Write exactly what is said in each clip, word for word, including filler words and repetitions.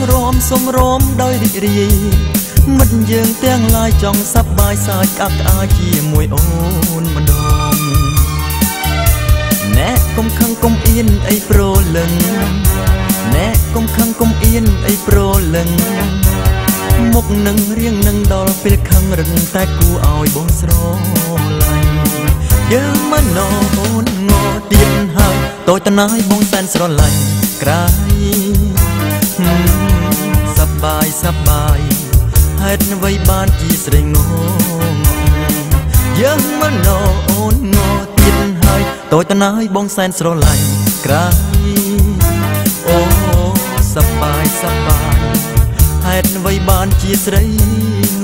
រមសំរមដោយរីករាយមិត្តយើងទាំងឡាយចង់សប្បាយសាចក្អាក់ក្អាយជាមួយអូនម្ដងណែកុំខឹងកុំអៀនអីប្រលឹងណែកុំខឹងកុំអៀនអីប្រលឹងមុខនឹងរៀងនឹងដល់ពេលខឹងរឹងតែគួរឲ្យបងស្រឡាញ់យើងមិនណអូនងើទៀតហើយតូចតណាយបងសែនស្រឡាញ់ក្រៃសប្បាយសប្បាយហេតុអ្វីបានជាស្រីងងយើងមិនណអូនងើទៀតហើយតូចតណាយបងសែនស្រឡាញ់ក្រៃអូសប្បាយសប្បាយហេតុអ្វីបានជាស្រីង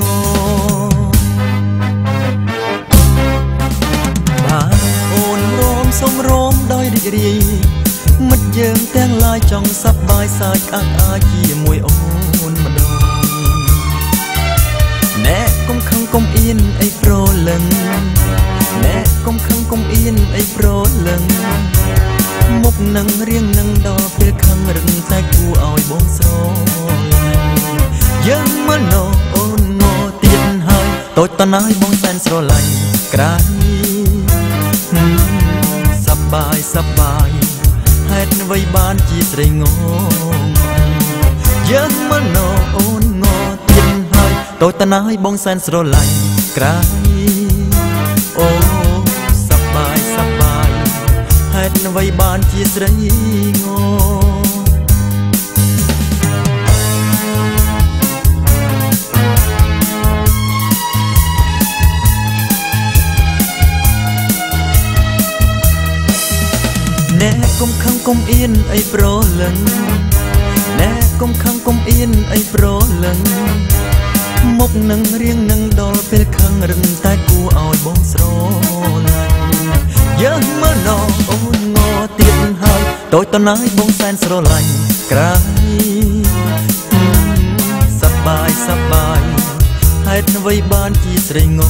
បាទអូនរមសំរមដោយរីករាយមិត្តយើងទាំងឡាយចង់សប្បាយសាចក្អាក់ក្អាយជាមួយអូនម្ដងណែកុំខឹងកុំអៀនអីប្រលឹងណែកុំខឹងកុំអៀនអីប្រលឹងមុខនឹងរៀងនឹងដល់ពេលខឹងរឹងតែគួរឲ្យបងស្រឡាញ់យើងមិនណអូនងើទៀតហើយតូចតណាយបងសែនស្រឡាញ់ក្រៃសប្បាយសប្បាយហេតុអ្វីបានជាស្រីងងយើងមិនណអូនងើទៀតហើយតូចតណាយបងសែនស្រឡាញ់ក្រៃអូសប្បាយសប្បាយហេតុអ្វីបានជាស្រីងណែកុំខឹងកុំអៀនអីប្រលឹងណែកុំខឹងកុំអៀនអីប្រលឹងមុខនឹងរៀងនឹងដល់ពេលខឹងរឹងតែគួរឲ្យបងស្រឡាញ់យើងមិនណអូនងើទៀតហើយតូចតណាយបងសែនស្រឡាញ់ក្រៃសប្បាយសប្បាយហេតុអ្វីបានជាស្រីងង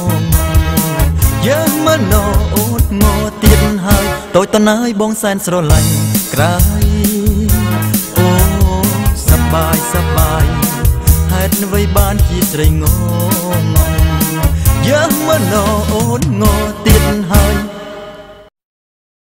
យើងមិនណអូនងើទៀតហើយតូចតណាយបងសែនស្រឡាញ់ក្រៃអូសប្បាយសប្បាយហេតុអ្វីបានជាស្រីងងយើងមិនណអូនងើទៀតហើយ